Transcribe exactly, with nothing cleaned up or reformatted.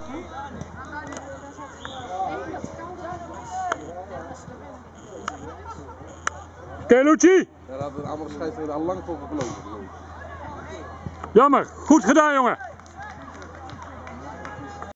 Oké, Lucci. Daar had de andere scheidsrechter al lang voor gevlogen. Jammer, goed gedaan jongen.